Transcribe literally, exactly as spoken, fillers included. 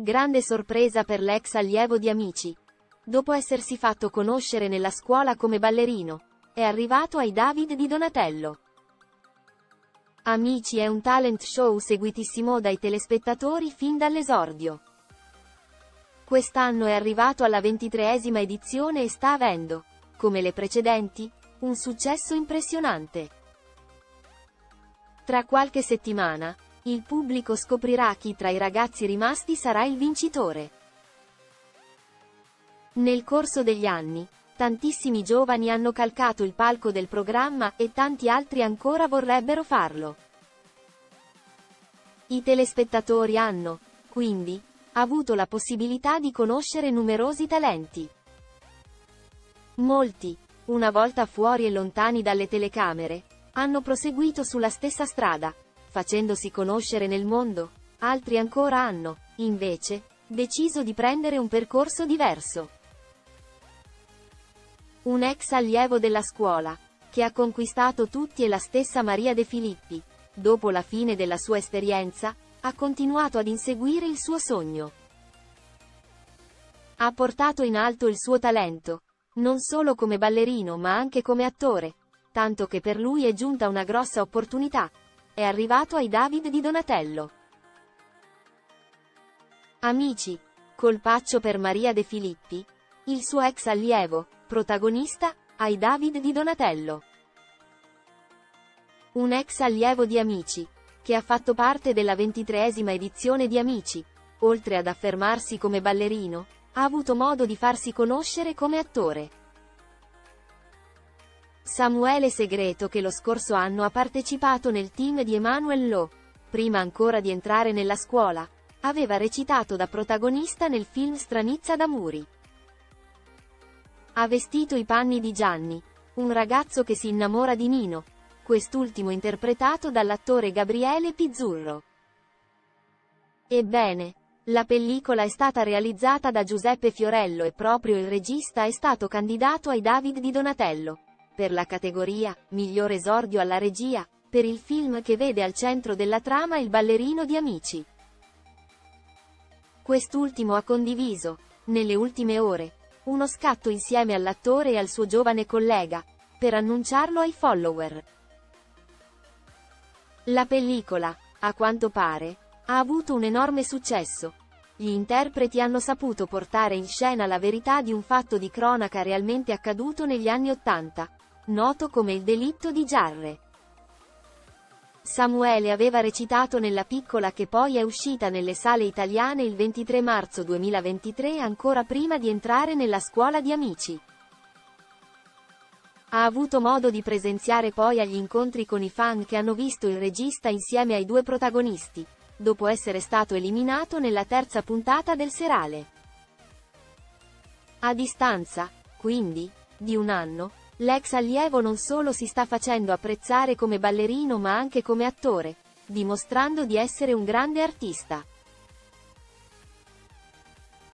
Grande sorpresa per l'ex allievo di Amici. Dopo essersi fatto conoscere nella scuola come ballerino, è arrivato ai David di Donatello. Amici è un talent show seguitissimo dai telespettatori fin dall'esordio. Quest'anno è arrivato alla ventitreesima edizione e sta avendo, come le precedenti, un successo impressionante. Tra qualche settimana, il pubblico scoprirà chi tra i ragazzi rimasti sarà il vincitore. Nel corso degli anni, tantissimi giovani hanno calcato il palco del programma e tanti altri ancora vorrebbero farlo. I telespettatori hanno, quindi, avuto la possibilità di conoscere numerosi talenti. Molti, una volta fuori e lontani dalle telecamere, hanno proseguito sulla stessa strada, facendosi conoscere nel mondo, altri ancora hanno, invece, deciso di prendere un percorso diverso. Un ex allievo della scuola, che ha conquistato tutti e la stessa Maria De Filippi, dopo la fine della sua esperienza, ha continuato ad inseguire il suo sogno. Ha portato in alto il suo talento, non solo come ballerino ma anche come attore, tanto che per lui è giunta una grossa opportunità. È arrivato ai David di Donatello. Amici, colpaccio per Maria De Filippi, il suo ex allievo, protagonista, ai David di Donatello. Un ex allievo di Amici, che ha fatto parte della ventitreesima edizione di Amici, oltre ad affermarsi come ballerino, ha avuto modo di farsi conoscere come attore. Samuele Segreto, che lo scorso anno ha partecipato nel team di Emanuel Lo, prima ancora di entrare nella scuola, aveva recitato da protagonista nel film Stranizza d'Amuri. Ha vestito i panni di Gianni, un ragazzo che si innamora di Nino, quest'ultimo interpretato dall'attore Gabriele Pizzurro. Ebbene, la pellicola è stata realizzata da Giuseppe Fiorello e proprio il regista è stato candidato ai David di Donatello, per la categoria Miglior esordio alla regia, per il film che vede al centro della trama il ballerino di Amici. Quest'ultimo ha condiviso, nelle ultime ore, uno scatto insieme all'attore e al suo giovane collega, per annunciarlo ai follower. La pellicola, a quanto pare, ha avuto un enorme successo. Gli interpreti hanno saputo portare in scena la verità di un fatto di cronaca realmente accaduto negli anni ottanta, noto come il delitto di Giarre. Samuele aveva recitato nella piccola che poi è uscita nelle sale italiane il ventitré marzo duemilaventitré, ancora prima di entrare nella scuola di Amici. Ha avuto modo di presenziare poi agli incontri con i fan che hanno visto il regista insieme ai due protagonisti, dopo essere stato eliminato nella terza puntata del serale. A distanza, quindi, di un anno, l'ex allievo non solo si sta facendo apprezzare come ballerino ma anche come attore, dimostrando di essere un grande artista.